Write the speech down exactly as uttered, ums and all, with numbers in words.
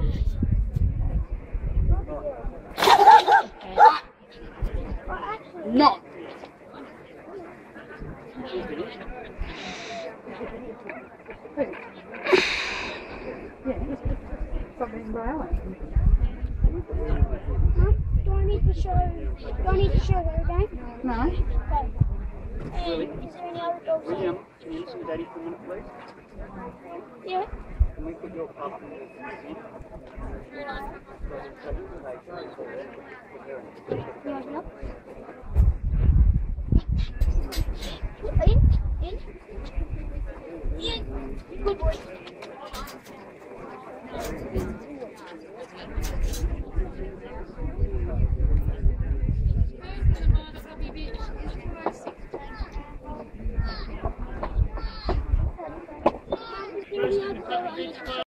Not. Something brown. Do I need to show? Do I need to show her again? No. Okay. And is there any other dogs? William, can you see Daddy for a minute, please? Yeah. Can we put your pup in the seat? Yeah, yeah. In, in. In. Good boy.